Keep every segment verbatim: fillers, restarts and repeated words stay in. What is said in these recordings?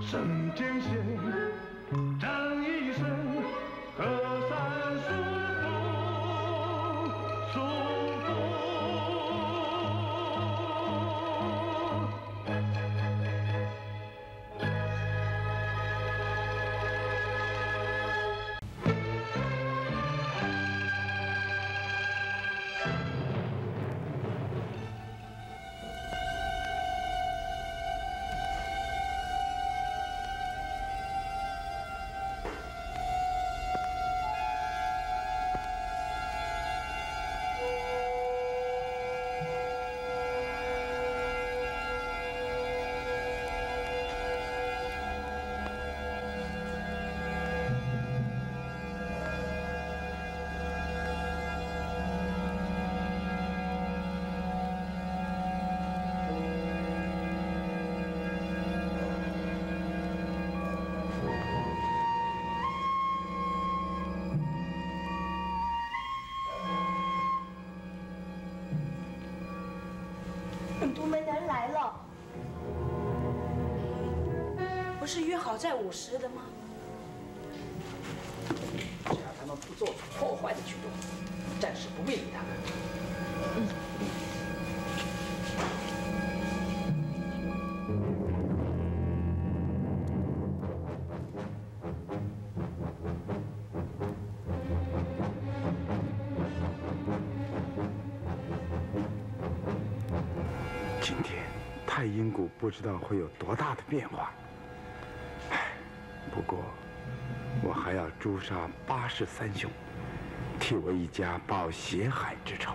圣天仙，张一生，河山舒服，舒服。 独门人来了， 不是约好在午时的吗？ 只要他们不做出破坏的举动，暂时不必理他们。嗯。 太阴谷不知道会有多大的变化，唉，不过我还要诛杀八世三兄，替我一家报血海之仇。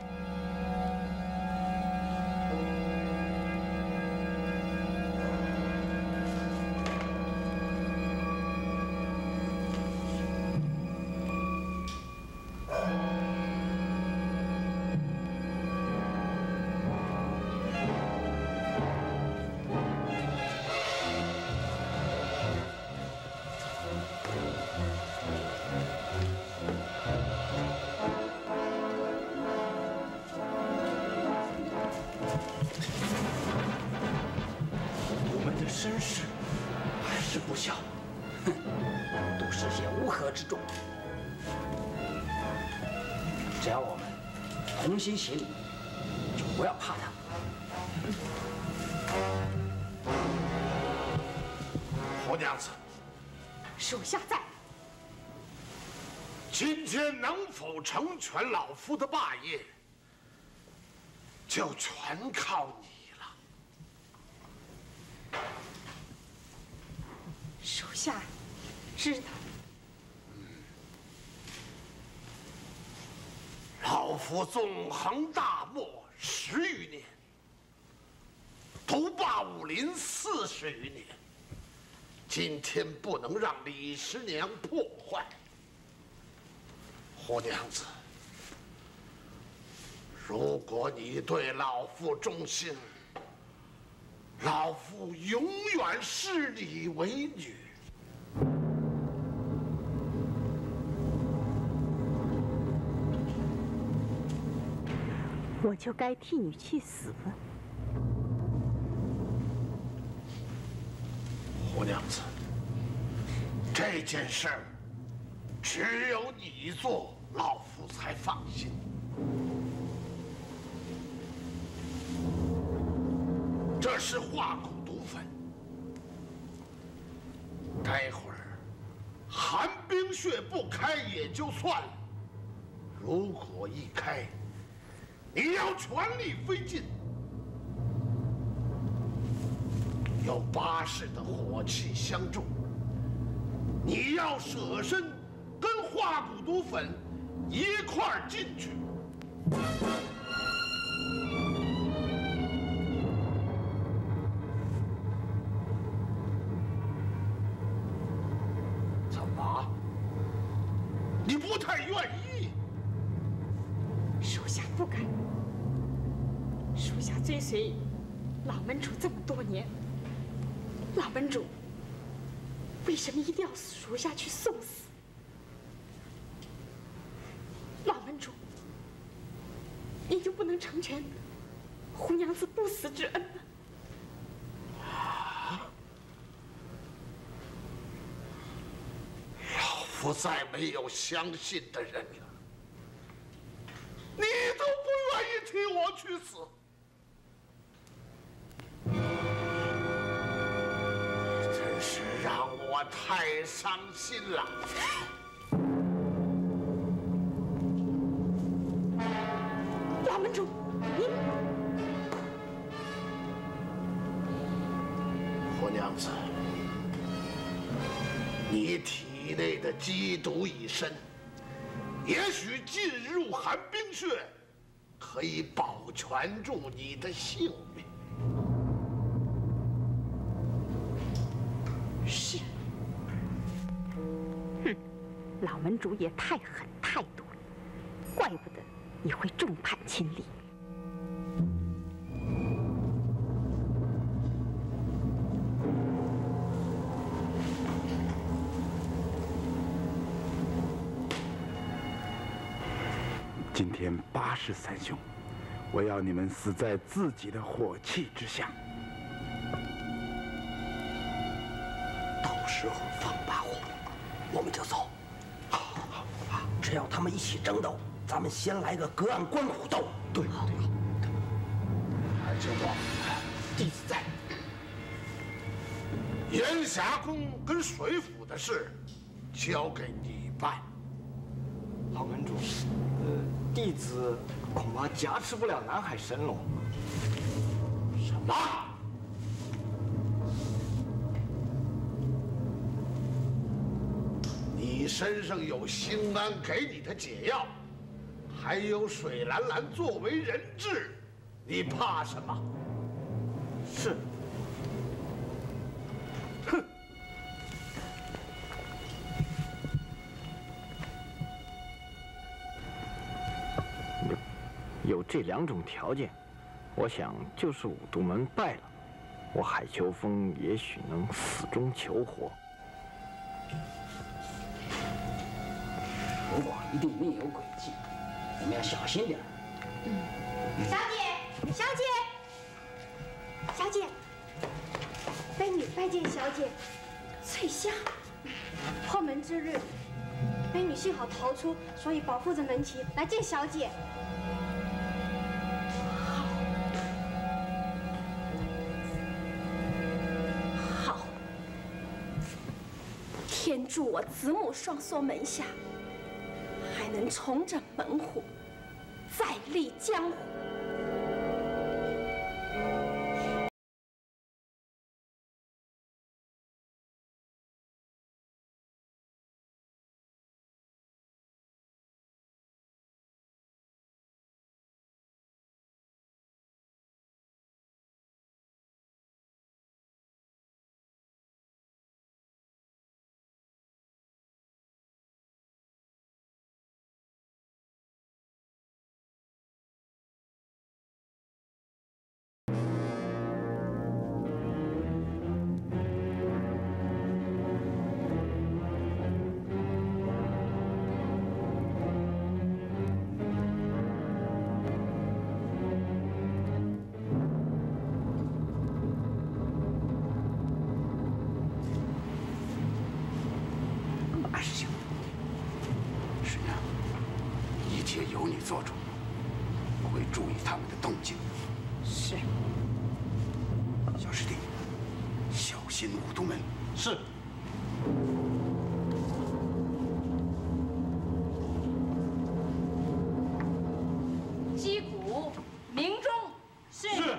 身世还是不小，哼，都是些乌合之众。只要我们同心协力，就不要怕他们。 胡娘子， 属下在。 今天能否成全老夫的霸业，就全靠你。 属下知道。 嗯，老夫纵横大漠十余年，独霸武林四十余年，今天不能让李十娘破坏。胡娘子，如果你对老夫忠心，老夫永远视你为女。 我就该替你去死。 胡娘子，这件事儿只有你做，老夫才放心。这是化骨毒粉，待会儿寒冰穴不开也就算了，如果一开，你要全力飞进，有八世的火气相助，你要舍身跟化骨毒粉一块儿进去。你不太愿意？ 属下不敢。属下追随老门主这么多年，老门主为什么一定要属下去送死？老门主，你就不能成全胡娘子不死之恩吗？ 啊！ 府再没有相信的人了，你都不愿意替我去死，真是让我太伤心了。 老门主，您胡娘子，你体内的积毒已深，也许进入寒冰穴，可以保全住你的性命。 是。哼，老门主也太狠太毒了，怪不得你会众叛亲离。 今天八世三兄，我要你们死在自己的火器之下。 到时候放把火，我们就走。好，好啊！只要他们一起争斗，咱们先来个隔岸观虎斗。对，对，好。 还知道弟子在。 烟霞宫跟水府的事，交给你办。 老门主，呃，弟子恐怕加持不了南海神龙。 什么？你身上有兴安给你的解药，还有水兰兰作为人质，你怕什么？ 是。 哼！ 有这两种条件，我想就是五毒门败了，我海秋风也许能死中求活。 不过一定另有诡计，我们要小心点。 嗯，小姐，小姐，小姐，美女拜见小姐。翠香，破门之日，美女幸好逃出，所以保护着门旗来见小姐。 天助我子母双锁门下，还能重整门户，再立江湖。 二师兄，师娘，一切由你做主，我会注意他们的动静。 是。 小师弟，小心五毒门。 是。 击鼓鸣钟。是。 是。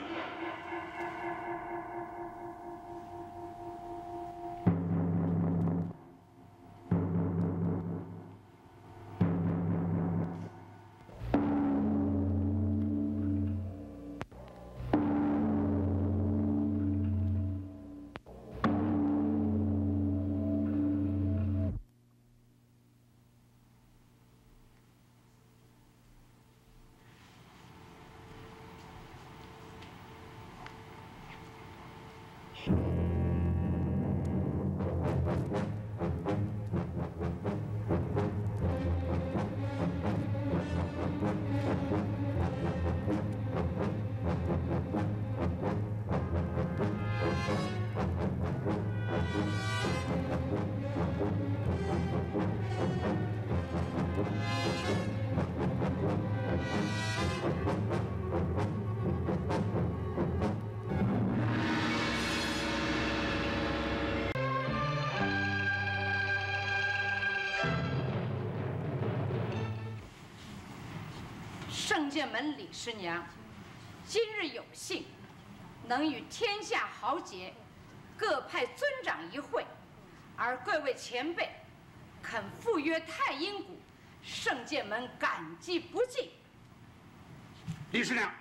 圣剑门李师娘今日有幸能与天下豪杰各派尊长一会，而各位前辈肯赴约太阴谷，圣剑门感激不尽。 李师娘，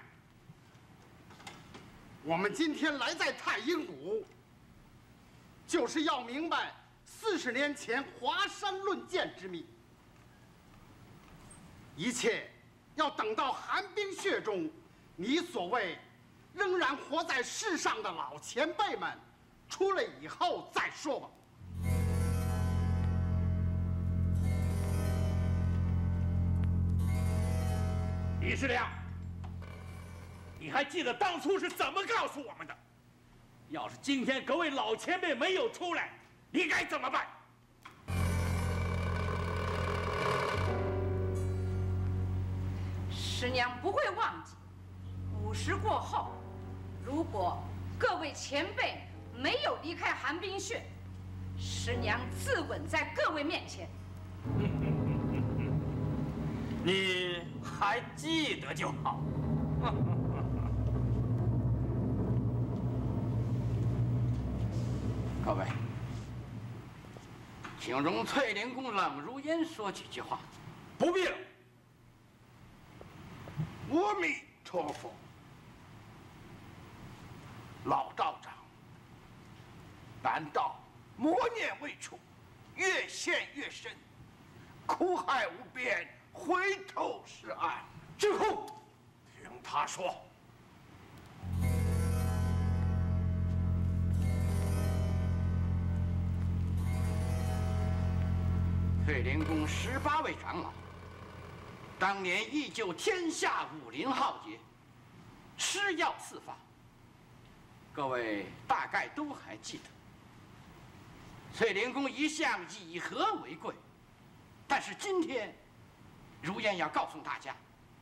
我们今天来在太阴谷，就是要明白四十年前华山论剑之秘。一切要等到寒冰穴中，你所谓仍然活在世上的老前辈们出来以后再说吧。 李师娘，你还记得当初是怎么告诉我们的？要是今天各位老前辈没有出来，你该怎么办？ 师娘不会忘记，午时过后，如果各位前辈没有离开寒冰穴，师娘自刎在各位面前。 你还记得就好。 各位，请容翠灵公冷如烟说几句话。 不必了。 阿弥陀佛，老道长，难道魔念未除，越陷越深，苦海无边，回头是岸？ 之后，听他说。 翠灵宫十八位长老，当年义救天下武林豪杰，施药四方，各位大概都还记得。翠灵宫一向以和为贵，但是今天，如烟要告诉大家，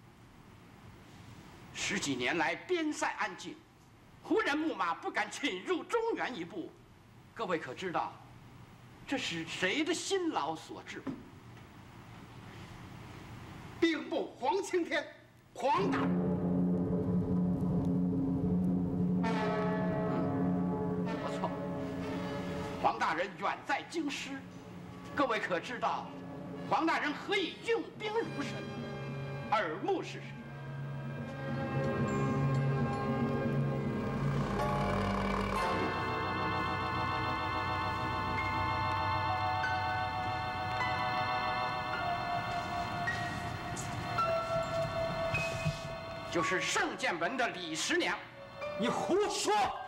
十几年来边塞安静，胡人木马不敢侵入中原一步，各位可知道？这是谁的辛劳所致？ 兵部黄青天，黄大人。 嗯，不错。黄大人远在京师，各位可知道，黄大人何以用兵如神，耳目是谁？就是圣剑门的李师娘。 你胡说！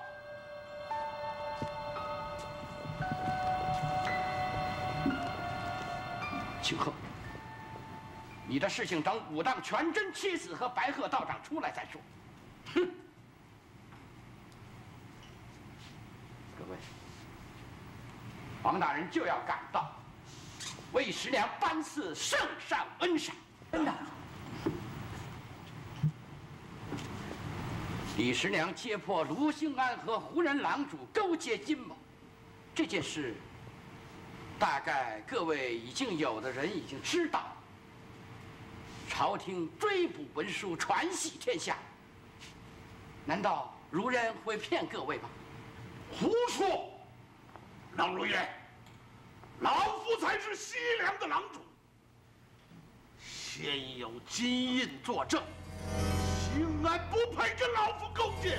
庆贺，你的事情等武当全真妻子和白鹤道长出来再说。哼！各位，黄大人就要赶到，为师娘颁赐圣上恩赏。真的。李师娘揭破卢兴安和胡人郎主勾结阴谋，这件事，大概各位已经有的人已经知道了。朝廷追捕文书传喜天下，难道如人会骗各位吗？ 胡说！郎如烟，老夫才是西凉的郎主，先有金印作证。兴安不配跟老夫勾结。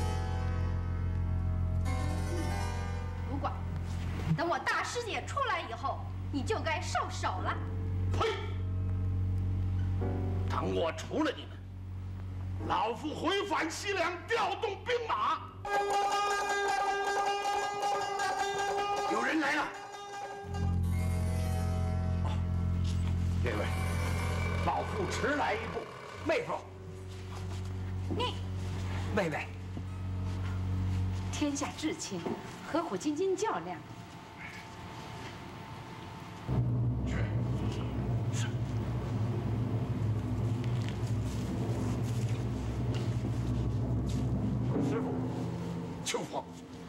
不管，等我大师姐出来以后，你就该受手了。 呸！等我除了你们，老夫回返西凉，调动兵马。有人来了。 哦，这位，老夫迟来一步，妹夫。 你， 妹妹， 天下至亲，何苦斤斤较量？ 是是。 师傅， 秋风，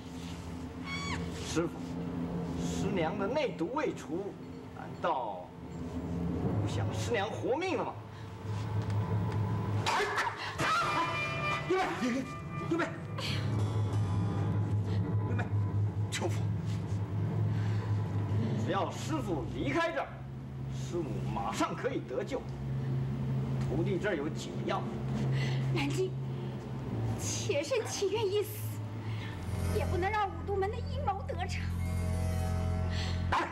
师傅，师娘的内毒未除，难道不想师娘活命了吗？ 预备，预备，预备， 求父， 只要师傅离开这儿，师母马上可以得救。徒弟这儿有解药。 南京，妾身情愿一死，也不能让五毒门的阴谋得逞。 来，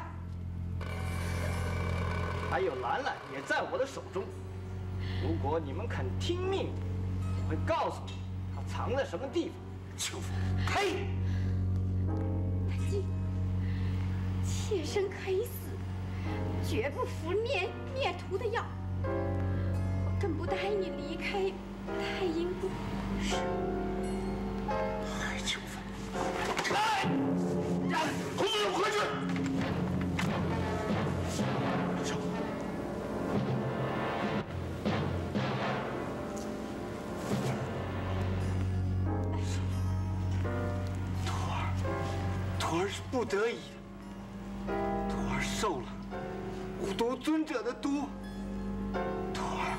还有兰兰也在我的手中。如果你们肯听命，我会告诉你她藏在什么地方。 求父，呸！ 南京，妾身可以死，绝不服灭灭徒的药。我更不答应你离开太阴宫。是。 哎，求父，来，孔子回去。走。 徒儿，徒儿是不得已的。徒儿受了五毒尊者的毒。徒儿，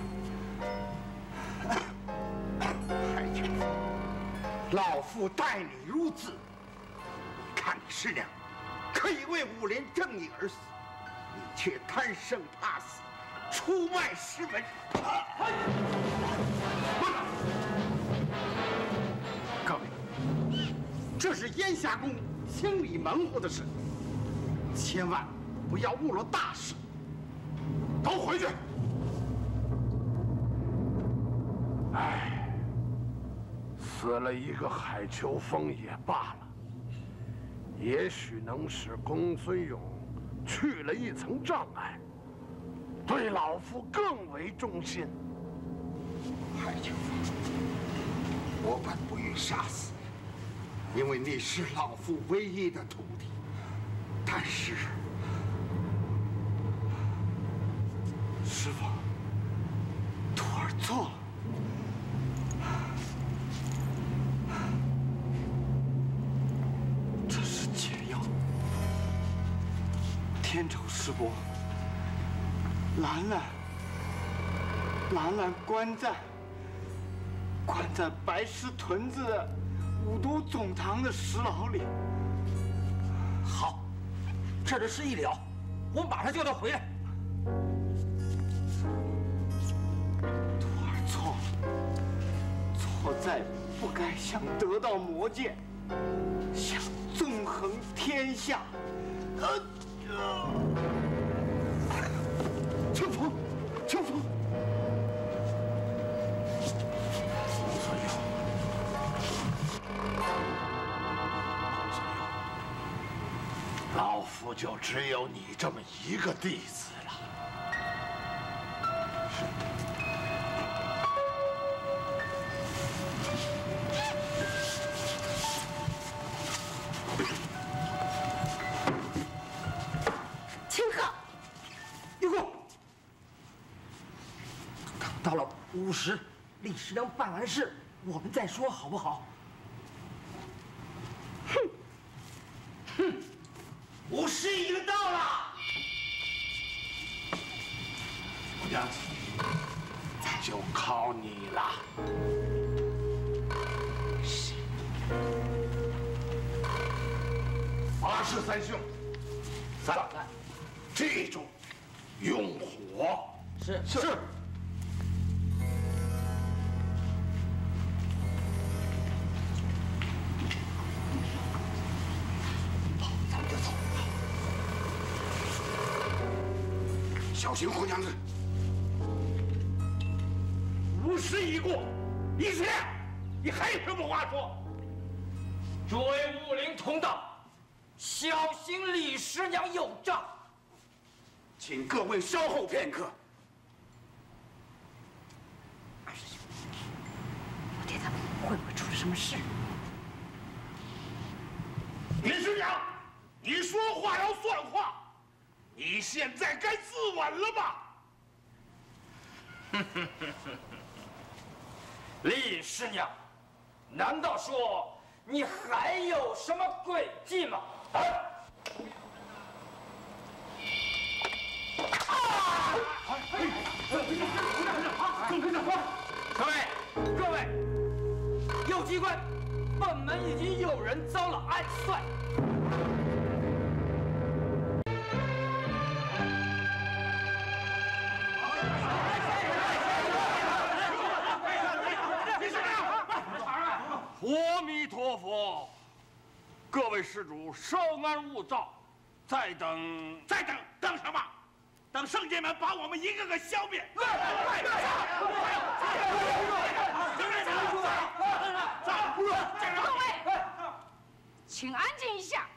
海清，老夫待你如子，看你师娘可以为武林正义而死，你却贪生怕死，出卖师门。各位，这是烟霞宫清理门户的事，千万不要误了大事。都回去。 唉，死了一个海秋风也罢了，也许能使公孙勇去了一层障碍，对老夫更为忠心。 海秋风，我本不欲杀死你，因为你是老夫唯一的徒弟。但是， 师傅，徒儿错了。这是解药，天仇师伯，兰兰，兰兰关在关在白石屯子的五毒总堂的石牢里。 好，这儿的事一了，我马上叫他回来。 徒儿错了，错在不该想得到魔剑，想纵横天下。呃，呃秋风，秋风。 老夫就只有你这么一个弟子了。 清鹤， 玉姑，到了午时，李师娘办完事，我们再说，好不好？ 哼，哼。午时已经到了， 娘子，就靠你了。是。八十三兄，三，记住，用火。 是是。是小心胡娘子！ 午时已过，李师亮，你还有什么话说？ 诸位武林同道，小心李师娘有诈。 请各位稍后片刻。 二师兄，我爹他们会不会出了什么事？ 李师娘，你说话要算话。你现在该自刎了吧？ 李师娘，难道说你还有什么诡计吗？啊！啊！ 怎么回事？怎么回事？各位，各位， 然遭了暗算。 阿弥陀佛，各位施主稍安勿躁，再等，再等，等什么？等圣剑们把我们一个个消灭！各位，请安静一下。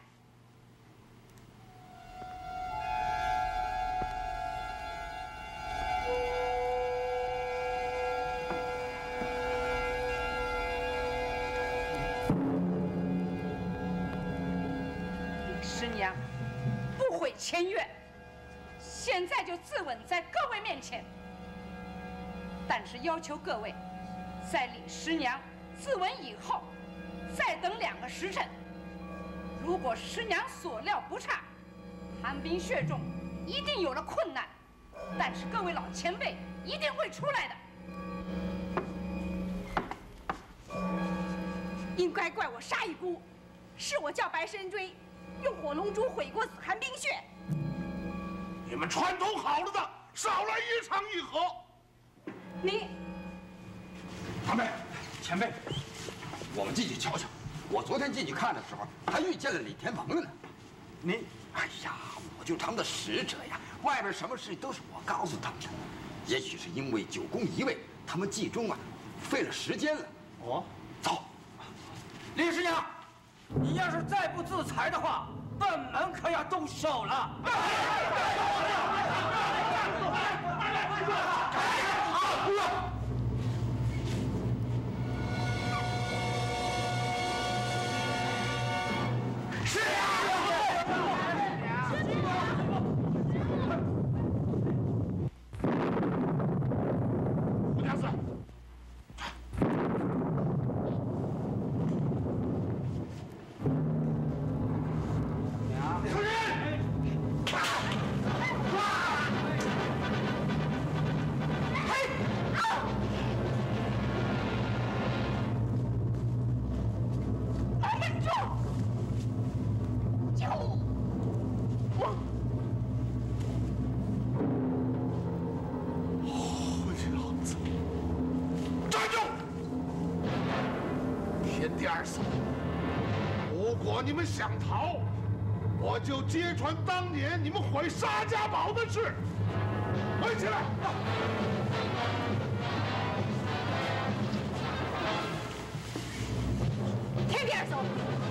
师娘不悔前愿，现在就自刎在各位面前。但是要求各位，在李师娘自刎以后，再等两个时辰。如果师娘所料不差，寒冰血中一定有了困难，但是各位老前辈一定会出来的。 应该怪我杀一姑，是我叫白神追。用火龙珠毁过寒冰血， 你们串通好了的，少来一唱一和。 你， 堂妹，前辈，我们进去瞧瞧。我昨天进去看的时候，还遇见了李天王了呢。您，哎呀，我就他们的使者呀，外边什么事都是我告诉他们的。也许是因为九宫一位，他们计中啊，费了时间了。 哦， 走。 李师娘。你要是再不自裁的话，本门可要动手了。是啊。 胡家子。你们想逃，我就揭穿当年你们毁沙家堡的事。围起来！ 天地二嫂，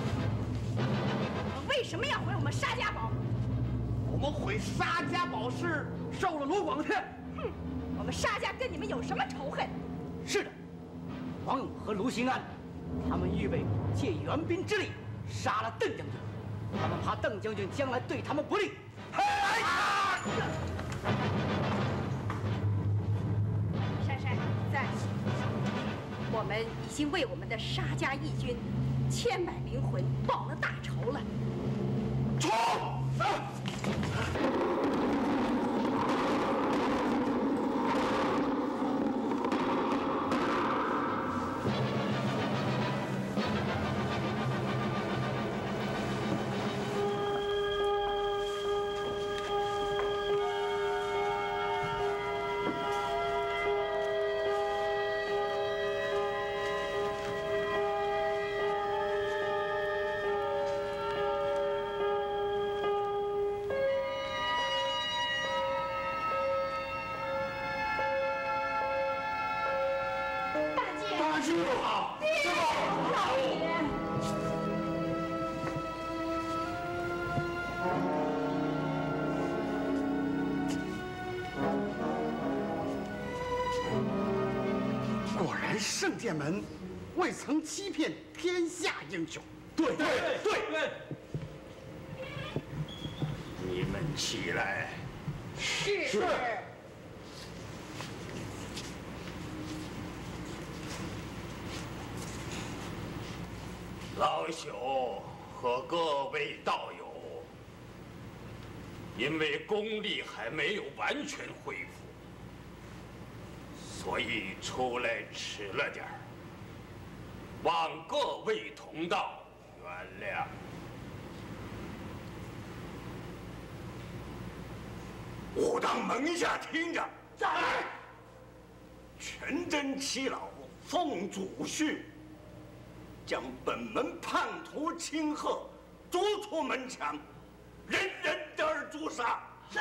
为什么要毁我们沙家堡？ 我们毁沙家堡是受了罗广的。 哼，我们沙家跟你们有什么仇恨？ 是的，王勇和卢兴安，他们预备借援兵之力。杀了邓将军，他们怕邓将军将来对他们不利。 珊珊在，我们已经为我们的沙家义军千百灵魂报了大仇了。 冲！ 圣剑门未曾欺骗天下英雄。 对对对对，你们起来。 是是。 老朽和各位道友，因为功力还没有完全恢复，所以出来迟了点儿，望各位同道原谅。我当门下听着，在。全真七老奉祖训，将本门叛徒清鹤逐出门墙，人人得而诛杀。是。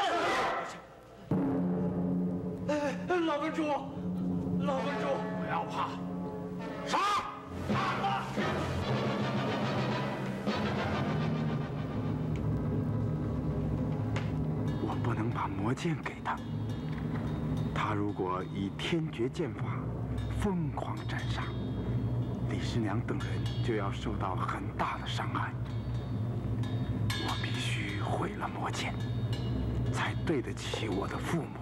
哎，老门主，老门主， 不要怕，杀！杀！ 我不能把魔剑给他。他如果以天绝剑法疯狂斩杀，李师娘等人就要受到很大的伤害。我必须毁了魔剑，才对得起我的父母。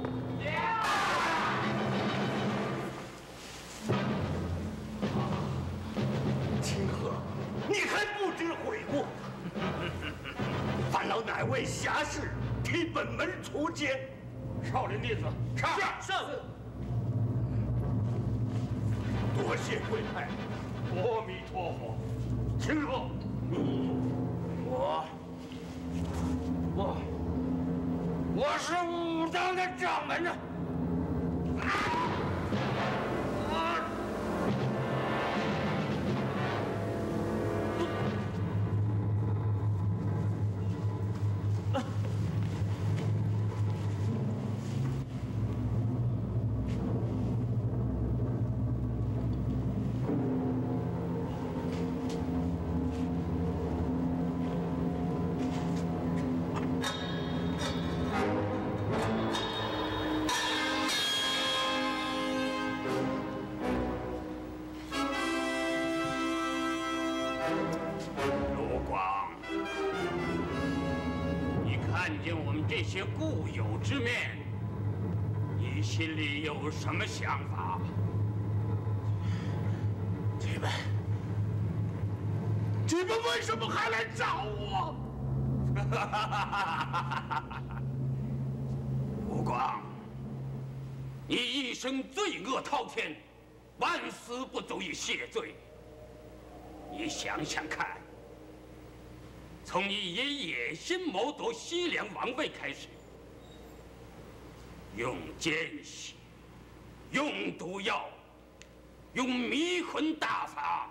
清河，你还不知悔过？烦劳哪位侠士替本门除奸？少林弟子，是是。多谢贵派，阿弥陀佛。清河，我我我是武当的掌门呢。这些故友之面，你心里有什么想法？你们，你们为什么还来找我？吴光，你一生罪恶滔天，万死不足以谢罪。你想想看。从你以野心谋夺西凉王位开始，用奸细，用毒药，用迷魂大法，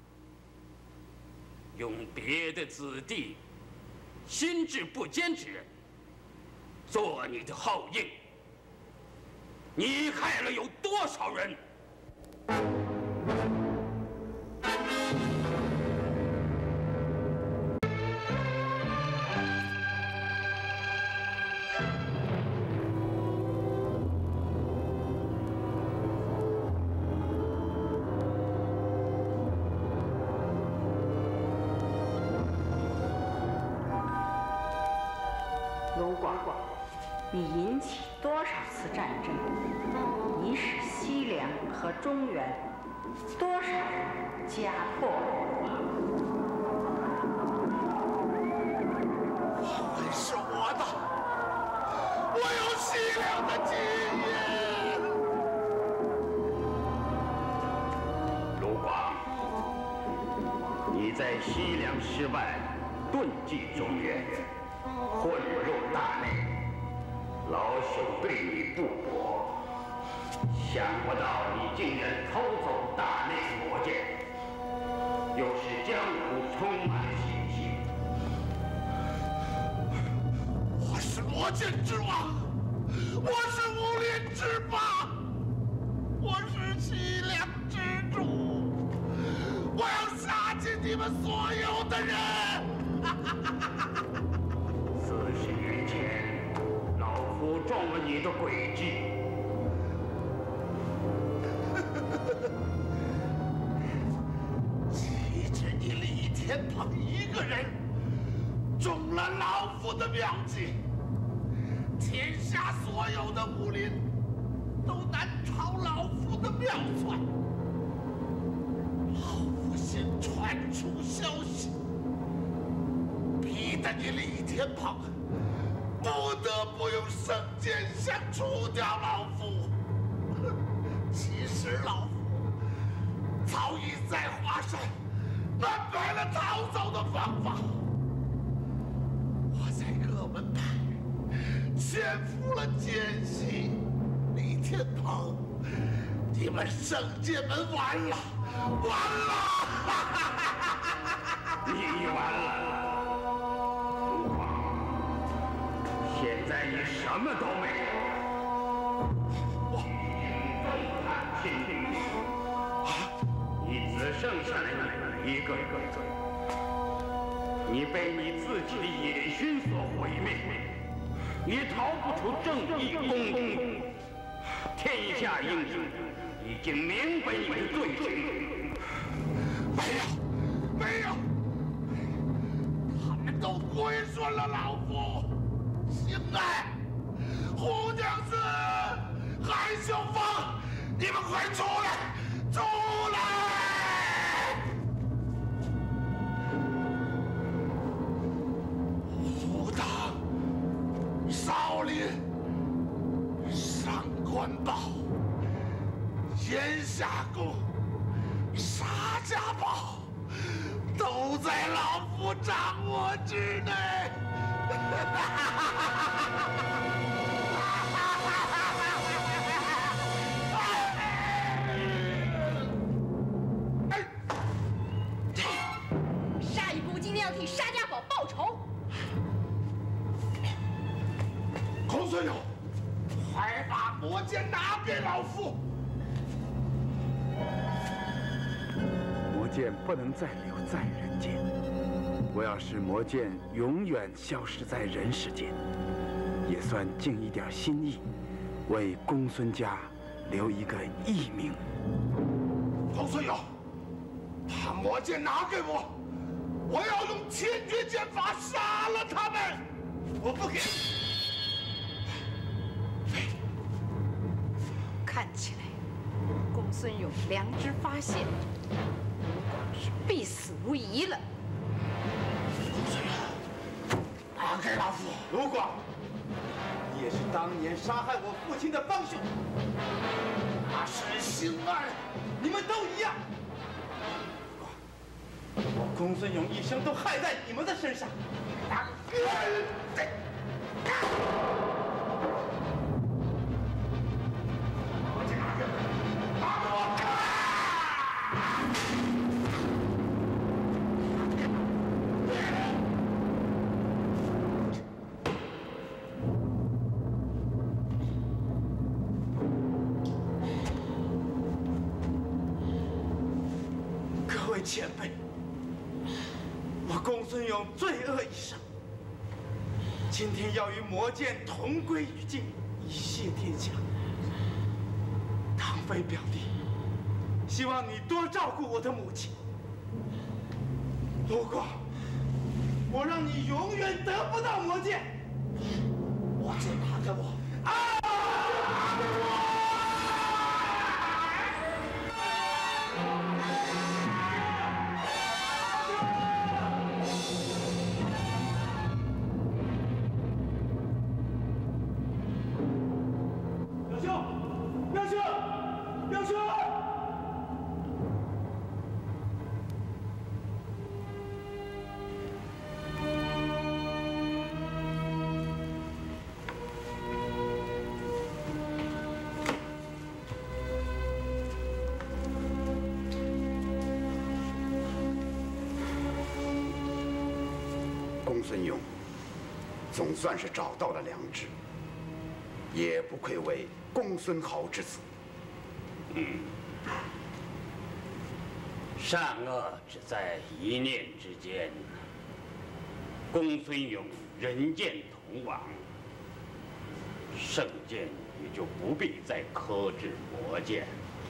用别的子弟心智不坚之人做你的后应，你害了有多少人？ 卢广，你引起多少次战争？你使西凉和中原多少人家破人亡？ 王位是我的，我有西凉的基因。 卢广，你在西凉失败，遁迹中原。混入大内，老朽对你不薄，想不到你竟然偷走大内魔剑，又使江湖充满血腥。 我是魔剑之王，我是武林之霸，我是西凉之主，我要杀尽你们所有的人！ 我中了你的诡计， 岂止你李天鹏一个人中了老夫的妙计，天下所有的武林都难抄老夫的妙算。老夫先传出消息，逼得你李天鹏不得不用圣剑相除掉老夫。其实老夫早已在华山安排了逃走的方法。我在各门派潜伏了奸细李天鹏，你们圣剑门完了，完了！ 你完了，陆广。现在你什么都没有。 你只剩下了一个人，你被你自己的野心所毁灭，你逃不出正义公公。天下英雄已经明白你的罪行。 没有，没有，他们都归顺了老夫。兴爱、胡娘子、韩秀芳，你们快出来！ 出来！武当、少林、上官宝、燕霞宫、沙家堡，都在老夫掌握之内。 替沙家堡报仇！ 孔孙勇，快把魔剑拿给老夫！ 魔剑不能再留在人间，我要使魔剑永远消失在人世间，也算尽一点心意，为公孙家留一个艺名。 孔孙勇，把魔剑拿给我！ 我要用千绝剑法杀了他们！我不给。 看起来，公孙勇良知发现，是必死无疑了。 公孙勇，拿给老夫！ 卢广，你也是当年杀害我父亲的帮凶。 那是兴爱， 你们都一样。 我公孙勇一生都害在你们的身上。各位前辈。 我公孙勇罪恶一生，今天要与魔剑同归于尽，以谢天下。唐妃表弟，希望你多照顾我的母亲。如果我让你永远得不到魔剑，魔剑拿给我！啊！拿给我！ 公孙勇总算是找到了良知，也不愧为公孙豪之子。 嗯，善恶只在一念之间。公孙勇人剑同往，圣剑也就不必再刻制魔剑。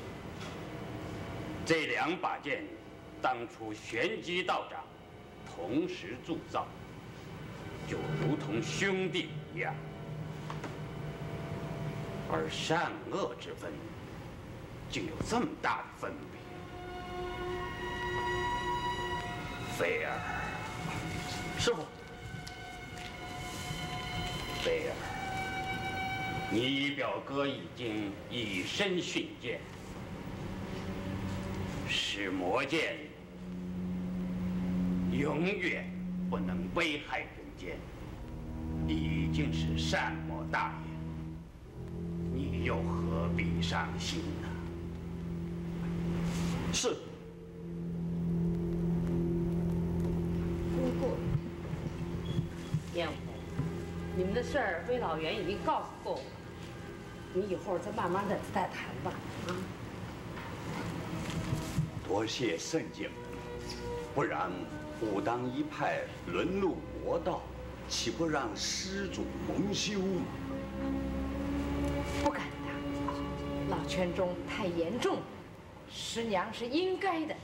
这两把剑，当初玄机道长同时铸造。 就如同兄弟一样，而善恶之分，竟有这么大的分别。菲儿， 师傅， 菲儿，你表哥已经以身训剑，使魔剑永远不能危害人间。你已经是善莫大焉，你又何必伤心呢？ 是。 姑姑，燕虎，你们的事儿魏老元已经告诉过我，你以后再慢慢的再谈吧，啊。 多谢圣剑门，不然武当一派沦入魔道，岂不让施主蒙羞吗？ 不敢当，老圈中太严重了，师娘是应该的。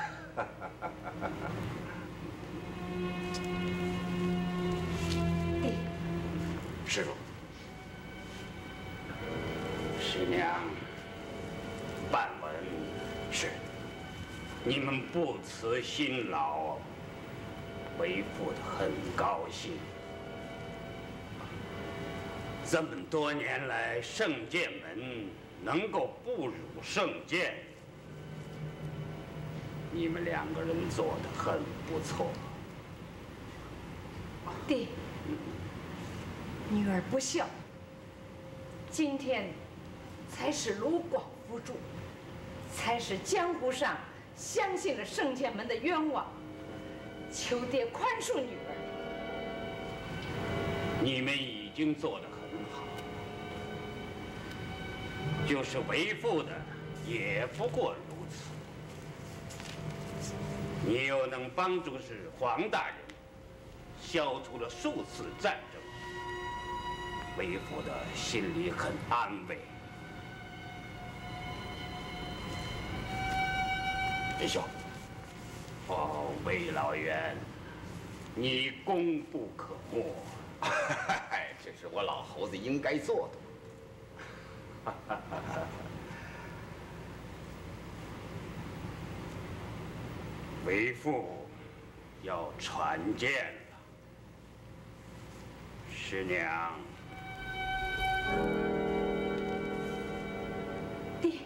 弟，师傅，师娘，半文是。你们不辞辛劳，为父很高兴。这么多年来，圣剑门能够步入圣剑，你们两个人做得很不错。 弟，女儿不孝，今天才使卢广夫主，才使江湖上相信了圣剑门的冤枉，求爹宽恕女儿。 你们已经做得很好，就是为父的也不过如此。你又能帮助是黄大人消除了数次战争，为父的心里很安慰。 林兄， 哦，魏老元，你功不可没。 这是我老猴子应该做的。 为父要传剑了，师娘。 爹，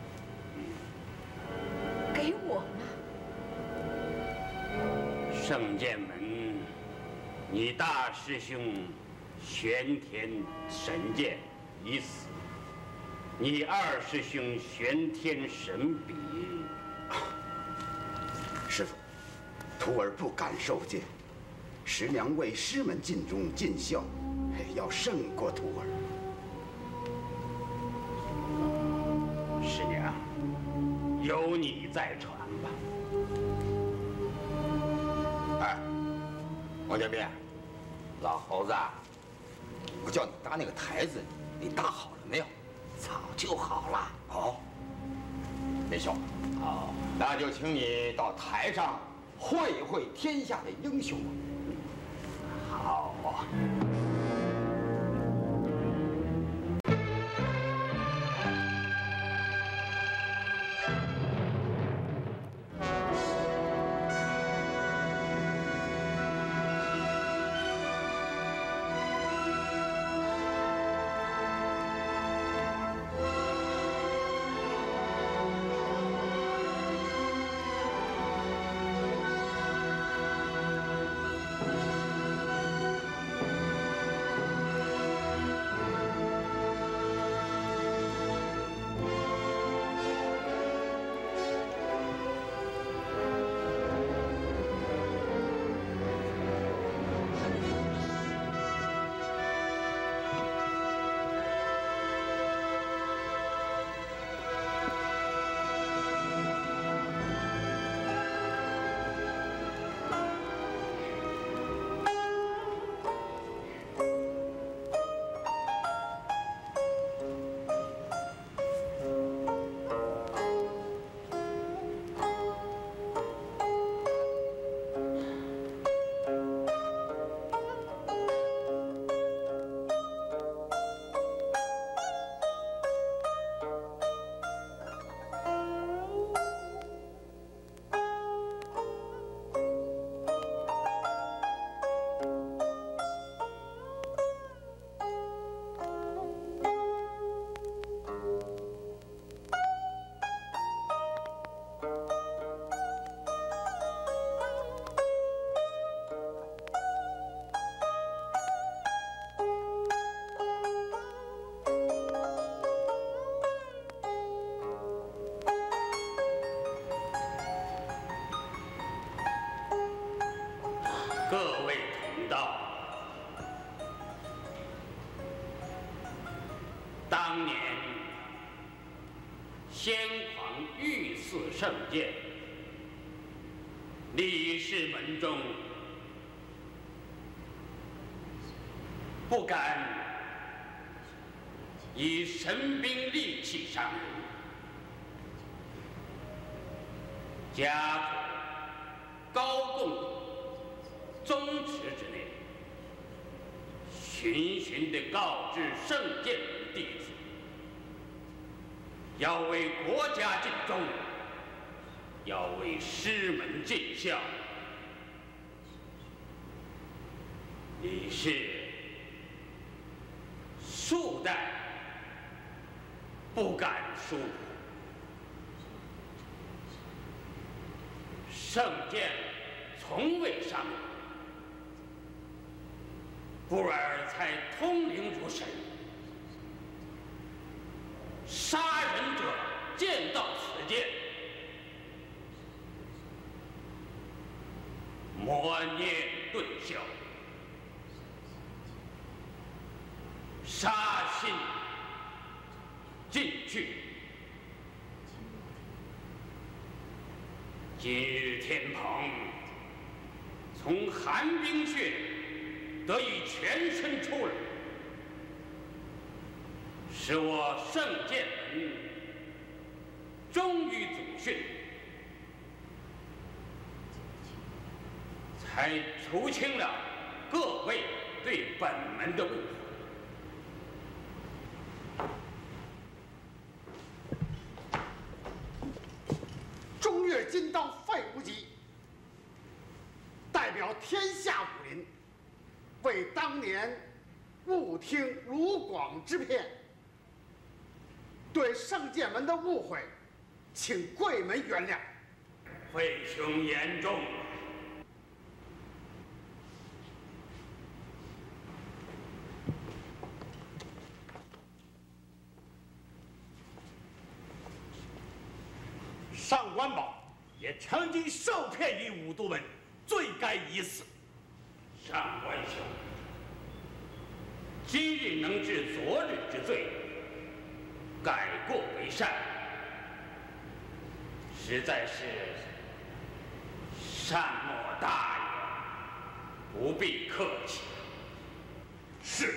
给我吗？ 圣剑门，你大师兄玄天神剑已死，你二师兄玄天神笔。 师父，徒儿不敢受剑，师娘为师门尽忠尽孝，要胜过徒儿。 师娘，有你再传吧。 哎，王家斌，老猴子，我叫你搭那个台子，你搭好了没有？早就好了。好，林兄，好，那就请你到台上会一会天下的英雄。 好啊。 当年先皇御赐圣剑，李氏门中不敢以神兵利器伤人，家高供宗祠之内，循循地告知圣剑门弟子，要为国家尽忠，要为师门尽孝。李氏数代不敢疏忽，圣剑从未伤人，故而才通灵如神。杀人者见到此剑，默念顿消，杀心尽去。今日天蓬从寒冰穴得以全身出来，使我圣剑门忠于祖训，才除清了各位对本门的误会。 中越金刀费无极，代表天下武林，为当年误听卢广之骗，对圣剑门的误会，请贵门原谅。 费兄言重。 上官宝也曾经受骗于五都门，罪该已死。 上官兄，今日能治昨日之罪，改过为善，实在是善莫大焉，不必客气。 是。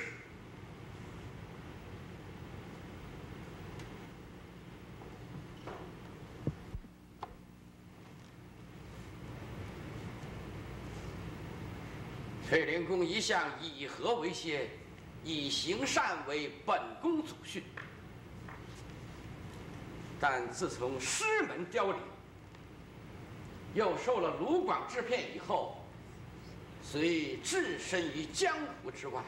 退灵公一向以和为先，以行善为本宫祖训。但自从师门凋零，又受了卢广之骗以后，虽置身于江湖之外，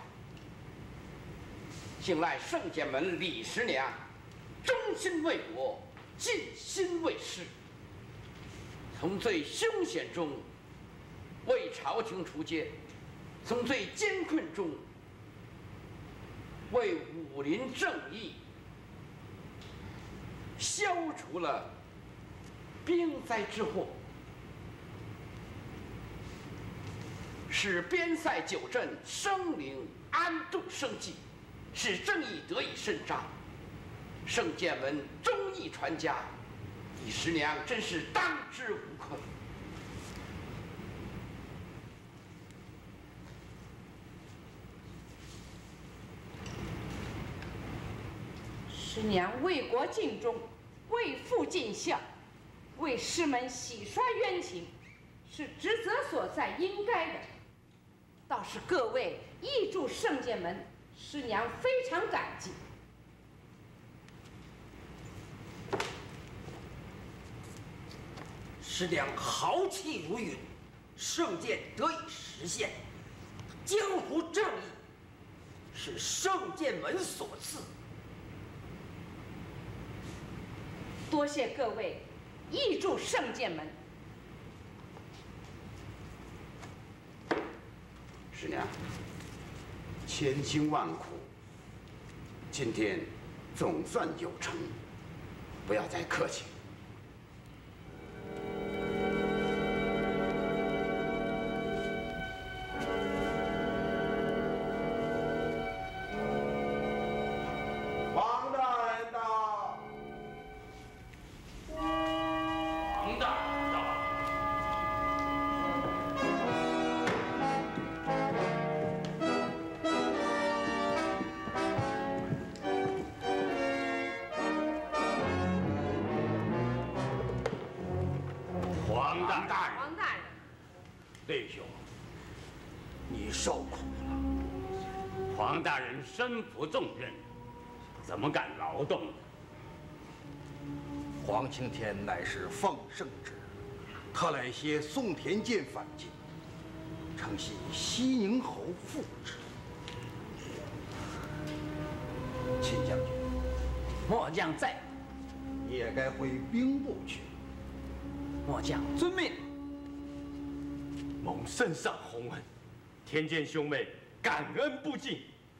幸赖圣剑门李师娘忠心为国，尽心为师，从最凶险中为朝廷除奸，从最艰困中为武林正义消除了兵灾之祸，使边塞九镇生灵安度生计，使正义得以伸张。圣剑门忠义传家，李师娘真是当之无愧。 师娘为国尽忠，为父尽孝，为师门洗刷冤情，是职责所在，应该的。倒是各位挹注圣剑门，师娘非常感激。 师娘豪气如云，圣剑得以实现，江湖正义是圣剑门所赐。 多谢各位挹注圣剑门。 师娘，千辛万苦，今天总算有成，不要再客气。 王大大人， 王大人， 弟兄，你受苦了。黄大人身负重任，怎么敢劳动呢？ 黄青天乃是奉圣旨，特来携宋田剑返京，承袭西宁侯父职。秦将军， 末将在， 你也该回兵部去。 末将遵命。 蒙圣上洪恩，天剑兄妹感恩不尽。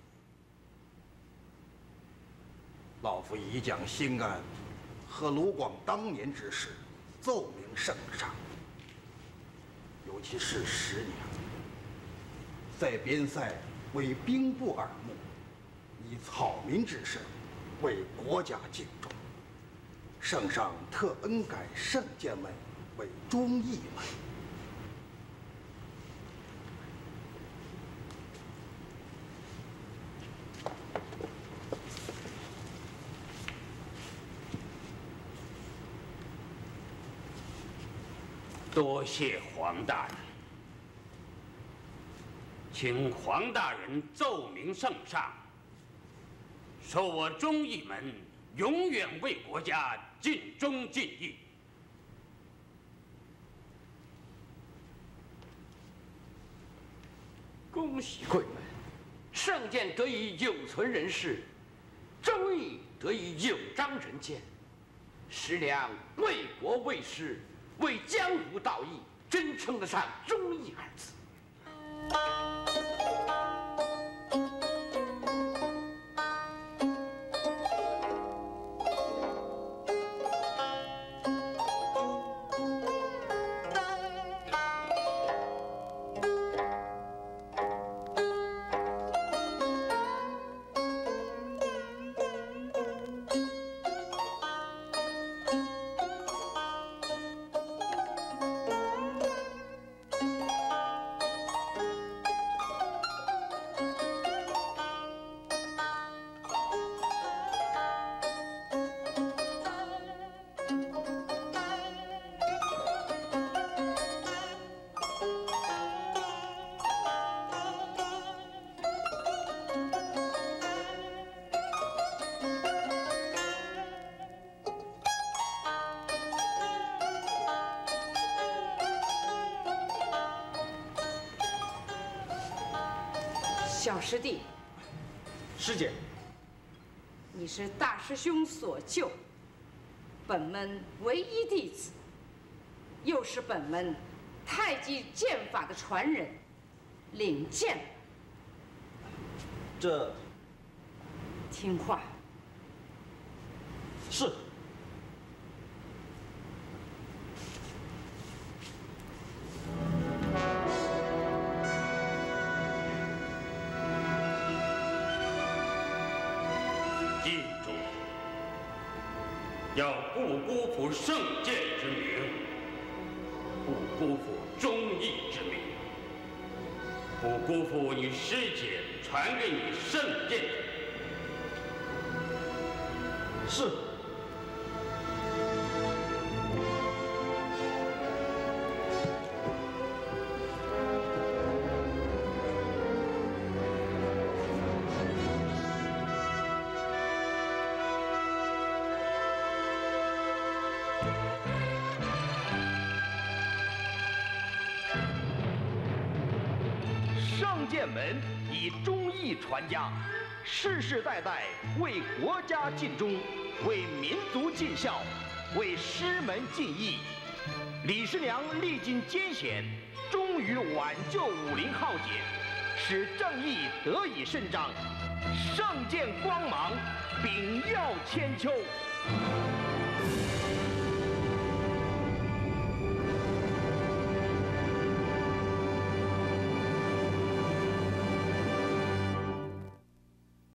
老夫已将新安和卢广当年之事奏明圣上，尤其是十娘在边塞为兵部耳目，以草民之身为国家尽忠。圣上特恩改圣剑门为忠义门。 多谢黄大人，请黄大人奏明圣上，说我忠义门永远为国家尽忠尽义。 恭喜贵门，圣剑得以永存人世，忠义得以永彰人间。十娘为国为师，为江湖道义，真称得上忠义二字。 小师弟， 师姐， 你是大师兄所救，本门唯一弟子，又是本门太极剑法的传人，领剑。 这听话。 是。 记住，要不辜负圣剑之名，不辜负忠义之名，不辜负你师姐传给你圣剑。 是。 圣剑门以忠义传家，世世代代为国家尽忠，为民族尽孝，为师门尽义。李师娘历经艰险，终于挽救武林浩劫，使正义得以伸张，圣剑光芒秉耀千秋。